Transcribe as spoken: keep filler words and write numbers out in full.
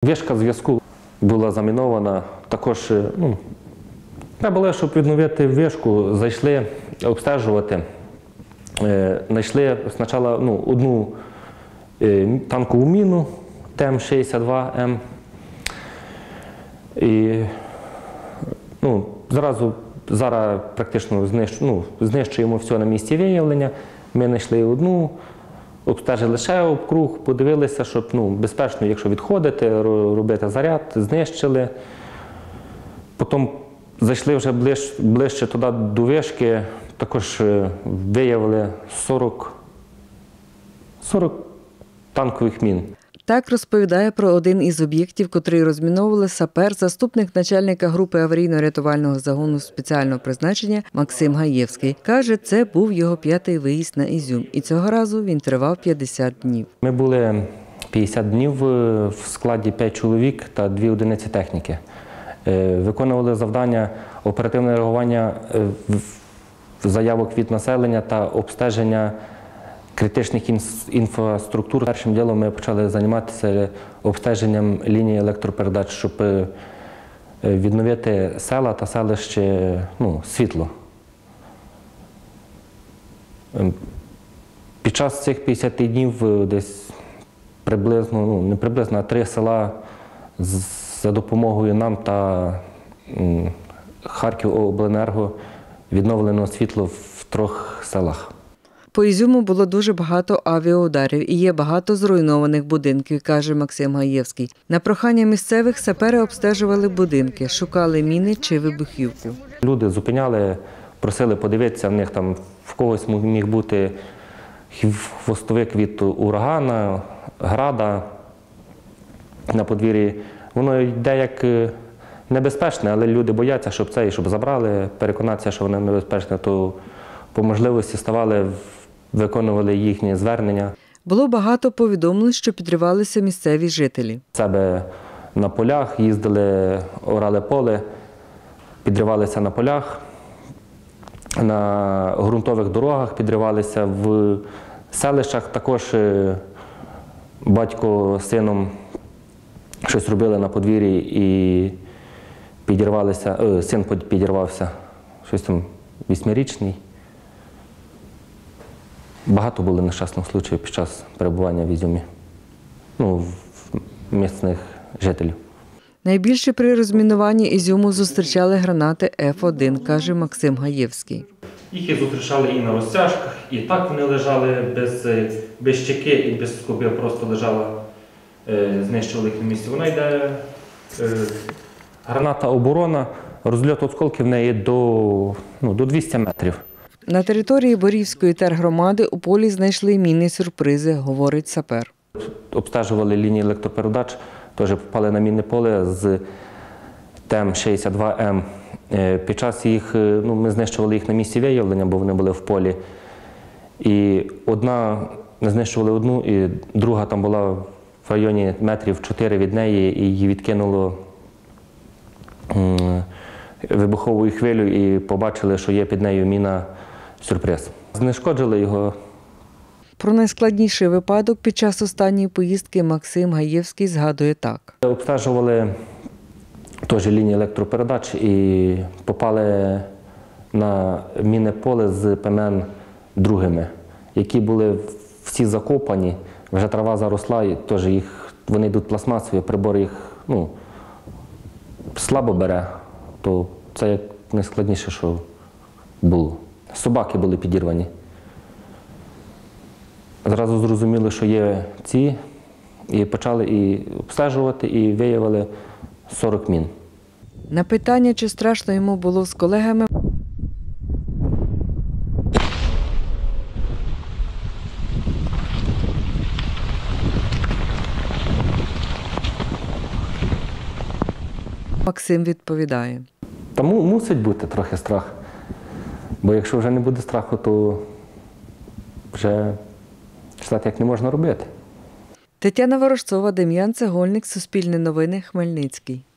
Вишка зв'язку була замінована. Також ну, треба було, щоб відновити вишку, зайшли обстежувати. Знайшли спочатку ну, одну танкову міну Т М шістдесят два М. І ну, зразу, зараз практично знищ, ну, знищуємо все на місці виявлення. Ми знайшли одну, обстежили ще обкруг, подивилися, щоб ну, безпечно, якщо відходити, робити заряд, знищили. Потім зайшли вже ближче, ближче туди до вишки, також виявили сорок, сорок танкових мін. Так розповідає про один із об'єктів, котрий розміновували сапер, заступник начальника групи аварійно-рятувального загону спеціального призначення Максим Гаєвський. Каже, це був його п'ятий виїзд на Ізюм. І цього разу він тривав п'ятдесят днів. Ми були п'ятдесят днів в складі п'ять чоловік та дві одиниці техніки. Виконували завдання оперативне реагування заявок від населення та обстеження критичних інфраструктур. Першим ділом ми почали займатися обстеженням лінії електропередач, щоб відновити села та селище ну, світло. Під час цих п'ятдесят днів десь приблизно, ну не приблизно, а три села за допомогою нам та Харківобленерго відновлено світло в трьох селах. По Ізюму було дуже багато авіаударів і є багато зруйнованих будинків, каже Максим Гаєвський. На прохання місцевих сапери обстежували будинки, шукали міни чи вибухівку. Люди зупиняли, просили подивитися, в них там в когось міг бути хвостовик від урагана, града на подвір'ї. Воно йде як небезпечне, але люди бояться, щоб це, щоб забрали, переконатися, що воно небезпечне, то по можливості ставали, виконували їхні звернення. Було багато повідомлень, що підривалися місцеві жителі. Себе на полях, їздили, орали поле, підривалися на полях, на ґрунтових дорогах підривалися, в селищах також батько з сином щось робили на подвір'ї і підірвалися, о, син підірвався, щось там восьмирічний. Багато було нещасних случаїв під час перебування в Ізюмі, ну, в місцевих жителів. Найбільше при розмінуванні Ізюму зустрічали гранати Ф один, каже Максим Гаєвський. Їх і зустрічали і на розтяжках, і так вони лежали без, без щеки і без скоби, просто лежала, знищували їх на місці. Вона йде, граната оборона, розльот осколків в неї до, ну, до двохсот метрів. На території Борівської тергромади у полі знайшли міни-сюрпризи, говорить сапер. Обстежували лінії електропередач, теж попали на мінне поле з Т М шістдесят два М. Під час їх, ну, ми знищували їх на місці виявлення, бо вони були в полі. І одна, ми знищували одну, і друга там була в районі метрів чотири від неї, і її відкинуло вибуховою хвилею і побачили, що є під нею міна-сюрприз. Знешкоджили його. Про найскладніший випадок під час останньої поїздки Максим Гаєвський згадує так. Обстежували теж лінії електропередач і попали на мінне поле з П М Н другими, які були всі закопані, вже трава заросла, і теж їх, вони йдуть пластмасові, прибор їх ну, слабо бере. То це як найскладніше, що було. Собаки були підірвані. Зразу зрозуміли, що є ці, і почали і обстежувати, і виявили сорок мін. На питання, чи страшно йому було з колегами, Максим відповідає. Тому мусить бути трохи страх. Бо якщо вже не буде страху, то вже так як не можна робити. Тетяна Ворожцова, Дем'ян Цегольник, Суспільне новини, Хмельницький.